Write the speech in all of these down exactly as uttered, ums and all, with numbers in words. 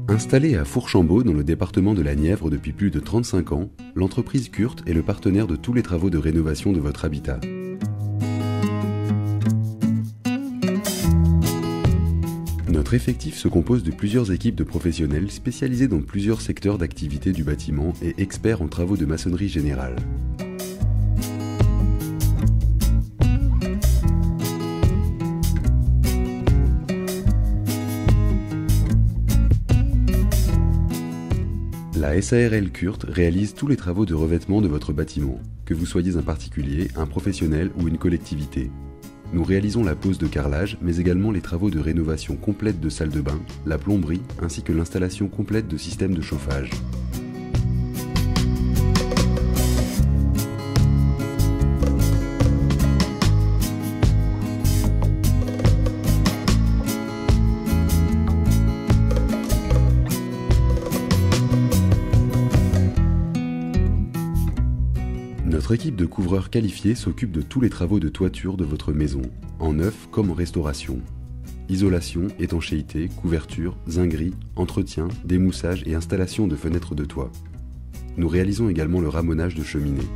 Installée à Fourchambault dans le département de la Nièvre depuis plus de trente-cinq ans, l'entreprise Kurt est le partenaire de tous les travaux de rénovation de votre habitat. Notre effectif se compose de plusieurs équipes de professionnels spécialisés dans plusieurs secteurs d'activité du bâtiment et experts en travaux de maçonnerie générale. La S A R L Kurt réalise tous les travaux de revêtement de votre bâtiment, que vous soyez un particulier, un professionnel ou une collectivité. Nous réalisons la pose de carrelage, mais également les travaux de rénovation complète de salle de bain, la plomberie, ainsi que l'installation complète de systèmes de chauffage. Notre équipe de couvreurs qualifiés s'occupe de tous les travaux de toiture de votre maison, en neuf comme en restauration. Isolation, étanchéité, couverture, zinguerie, entretien, démoussage et installation de fenêtres de toit. Nous réalisons également le ramonage de cheminées.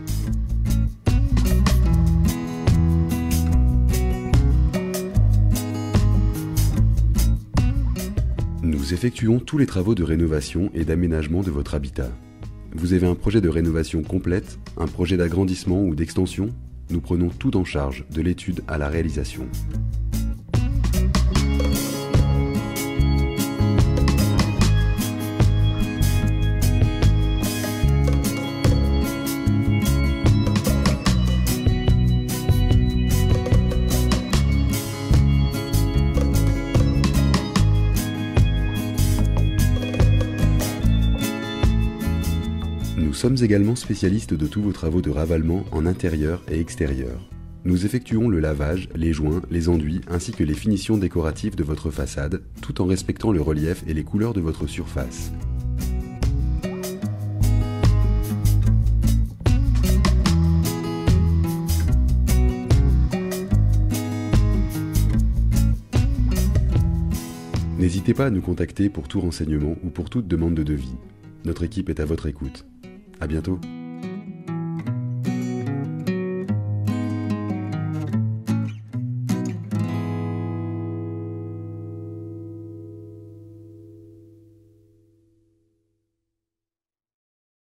Nous effectuons tous les travaux de rénovation et d'aménagement de votre habitat. Vous avez un projet de rénovation complète, un projet d'agrandissement ou d'extension? Nous prenons tout en charge, de l'étude à la réalisation. Nous sommes également spécialistes de tous vos travaux de ravalement en intérieur et extérieur. Nous effectuons le lavage, les joints, les enduits ainsi que les finitions décoratives de votre façade, tout en respectant le relief et les couleurs de votre surface. N'hésitez pas à nous contacter pour tout renseignement ou pour toute demande de devis. Notre équipe est à votre écoute. À bientôt.